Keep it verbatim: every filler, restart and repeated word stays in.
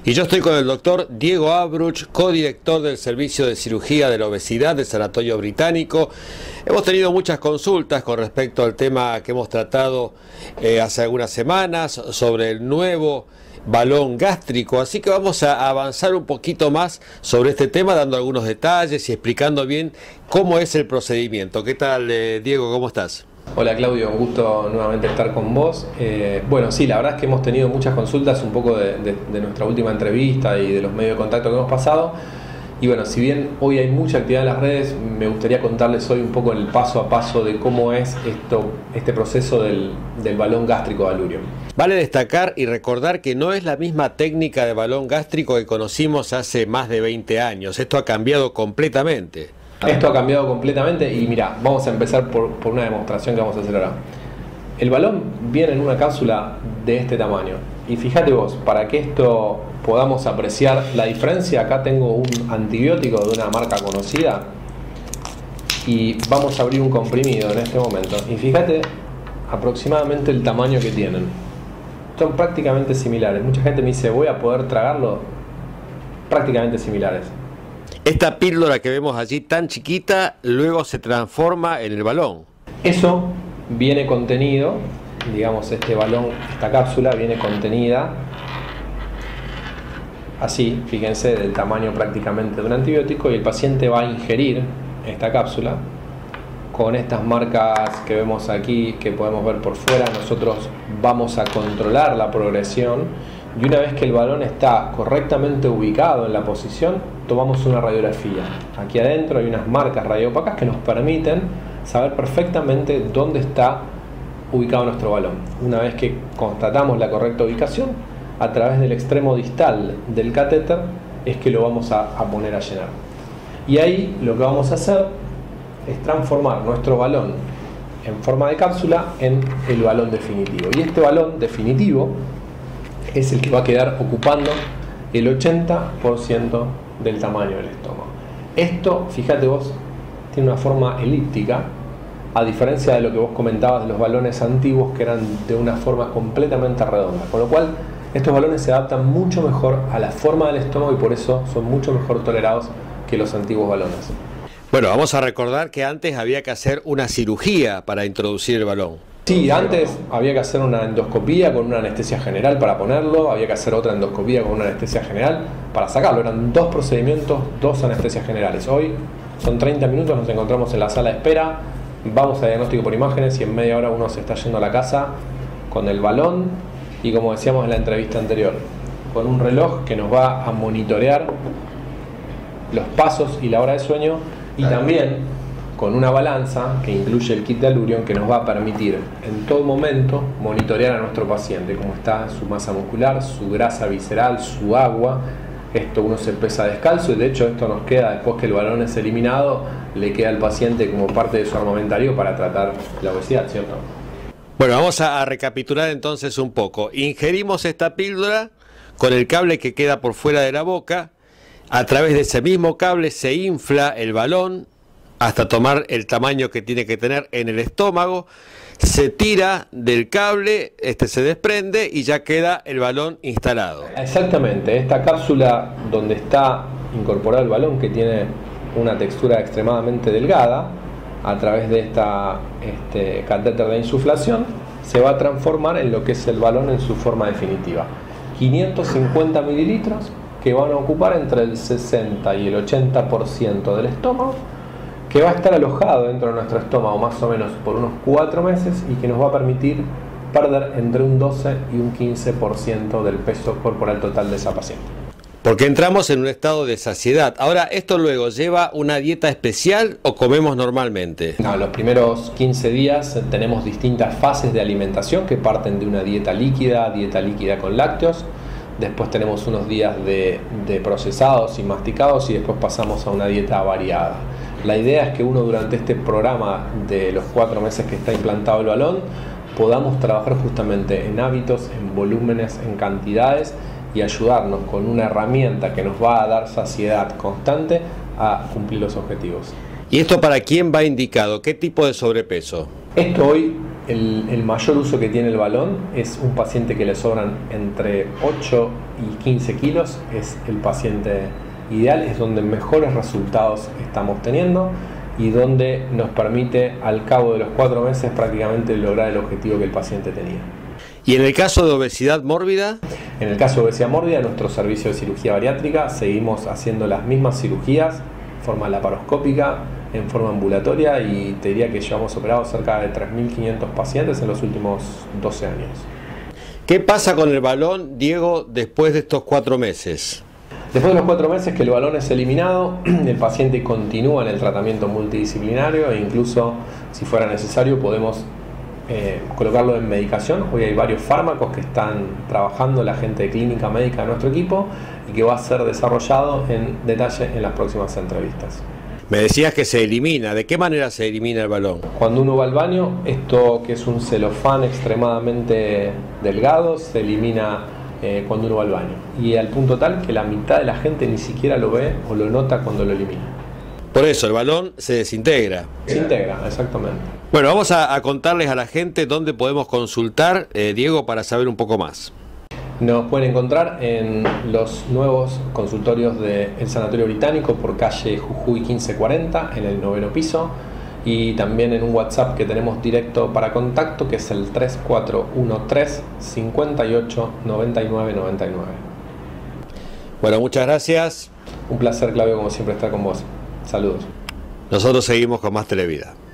Y yo estoy con el doctor Diego Abruch, codirector del Servicio de Cirugía de la Obesidad del Sanatorio Británico. Hemos tenido muchas consultas con respecto al tema que hemos tratado eh, hace algunas semanas sobre el nuevo balón gástrico, así que vamos a avanzar un poquito más sobre este tema, dando algunos detalles y explicando bien cómo es el procedimiento. ¿Qué tal, eh, Diego? ¿Cómo estás? Hola Claudio, un gusto nuevamente estar con vos. Eh, bueno, sí, la verdad es que hemos tenido muchas consultas un poco de, de, de nuestra última entrevista y de los medios de contacto que hemos pasado. Y bueno, si bien hoy hay mucha actividad en las redes, me gustaría contarles hoy un poco el paso a paso de cómo es esto, este proceso del, del balón gástrico de alurio. Vale destacar y recordar que no es la misma técnica de balón gástrico que conocimos hace más de veinte años. Esto ha cambiado completamente. Esto ha cambiado completamente y mira, vamos a empezar por, por una demostración que vamos a hacer ahora. El balón viene en una cápsula de este tamaño y fíjate vos, para que esto podamos apreciar la diferencia, acá tengo un antibiótico de una marca conocida y vamos a abrir un comprimido en este momento y fíjate aproximadamente el tamaño que tienen. Son prácticamente similares. Mucha gente me dice, ¿voy a poder tragarlo? Prácticamente similares. Esta píldora que vemos allí tan chiquita, luego se transforma en el balón. Eso viene contenido, digamos este balón, esta cápsula viene contenida así, fíjense, del tamaño prácticamente de un antibiótico, y el paciente va a ingerir esta cápsula con estas marcas que vemos aquí, que podemos ver por fuera. Nosotros vamos a controlar la progresión y una vez que el balón está correctamente ubicado en la posición, tomamos una radiografía. Aquí adentro hay unas marcas radiopacas que nos permiten saber perfectamente dónde está ubicado nuestro balón. Una vez que constatamos la correcta ubicación, a través del extremo distal del catéter es que lo vamos a, a poner a llenar. Y ahí lo que vamos a hacer es transformar nuestro balón en forma de cápsula en el balón definitivo. Y este balón definitivo es el que va a quedar ocupando el ochenta por ciento del tamaño del estómago. Esto, fíjate vos, tiene una forma elíptica, a diferencia de lo que vos comentabas de los balones antiguos que eran de una forma completamente redonda. Con lo cual, estos balones se adaptan mucho mejor a la forma del estómago y por eso son mucho mejor tolerados que los antiguos balones. Bueno, vamos a recordar que antes había que hacer una cirugía para introducir el balón. Sí, antes había que hacer una endoscopía con una anestesia general para ponerlo, había que hacer otra endoscopía con una anestesia general para sacarlo. Eran dos procedimientos, dos anestesias generales. Hoy son treinta minutos, nos encontramos en la sala de espera, vamos a diagnóstico por imágenes y en media hora uno se está yendo a la casa con el balón y, como decíamos en la entrevista anterior, con un reloj que nos va a monitorear los pasos y la hora de sueño, y también con una balanza que incluye el kit de Allurion que nos va a permitir en todo momento monitorear a nuestro paciente, cómo está su masa muscular, su grasa visceral, su agua. Esto uno se pesa descalzo y de hecho esto nos queda, después que el balón es eliminado, le queda al paciente como parte de su armamentario para tratar la obesidad, ¿cierto? Bueno, vamos a, a recapitular entonces un poco. Ingerimos esta píldora con el cable que queda por fuera de la boca. A través de ese mismo cable se infla el balón hasta tomar el tamaño que tiene que tener en el estómago. Se tira del cable, este se desprende y ya queda el balón instalado. Exactamente, esta cápsula donde está incorporado el balón, que tiene una textura extremadamente delgada, a través de esta este, catéter de insuflación, se va a transformar en lo que es el balón en su forma definitiva. quinientos cincuenta mililitros que van a ocupar entre el sesenta y el ochenta por ciento del estómago, que va a estar alojado dentro de nuestro estómago más o menos por unos cuatro meses y que nos va a permitir perder entre un doce y un quince por ciento del peso corporal total de esa paciente. Porque entramos en un estado de saciedad. Ahora, ¿esto luego lleva una dieta especial o comemos normalmente? No, los primeros quince días tenemos distintas fases de alimentación que parten de una dieta líquida, dieta líquida con lácteos. Después tenemos unos días de, de procesados y masticados y después pasamos a una dieta variada. La idea es que uno durante este programa de los cuatro meses que está implantado el balón podamos trabajar justamente en hábitos, en volúmenes, en cantidades y ayudarnos con una herramienta que nos va a dar saciedad constante a cumplir los objetivos. ¿Y esto para quién va indicado? ¿Qué tipo de sobrepeso? Esto hoy el, el mayor uso que tiene el balón es un paciente que le sobran entre ocho y quince kilos, es el paciente ideal, es donde mejores resultados estamos teniendo y donde nos permite al cabo de los cuatro meses prácticamente lograr el objetivo que el paciente tenía. ¿Y en el caso de obesidad mórbida? En el caso de obesidad mórbida, nuestro servicio de cirugía bariátrica, seguimos haciendo las mismas cirugías, en forma laparoscópica, en forma ambulatoria, y te diría que llevamos operados cerca de tres mil quinientos pacientes en los últimos doce años. ¿Qué pasa con el balón, Diego, después de estos cuatro meses? Después de los cuatro meses que el balón es eliminado, el paciente continúa en el tratamiento multidisciplinario e incluso, si fuera necesario, podemos eh, colocarlo en medicación. Hoy hay varios fármacos que están trabajando la gente de clínica médica de nuestro equipo y que va a ser desarrollado en detalle en las próximas entrevistas. Me decías que se elimina. ¿De qué manera se elimina el balón? Cuando uno va al baño, esto que es un celofán extremadamente delgado, se elimina eh, cuando uno va al baño. Y al punto tal que la mitad de la gente ni siquiera lo ve o lo nota cuando lo elimina. Por eso, el balón se desintegra. Se integra, exactamente. Bueno, vamos a, a contarles a la gente dónde podemos consultar, eh, Diego, para saber un poco más. Nos pueden encontrar en los nuevos consultorios del Sanatorio Británico por calle Jujuy quince cuarenta en el noveno piso, y también en un WhatsApp que tenemos directo para contacto, que es el tres cuatro uno tres, cinco ocho, nueve nueve nueve nueve. Bueno, muchas gracias. Un placer, Claudio, como siempre, estar con vos. Saludos. Nosotros seguimos con más Televida.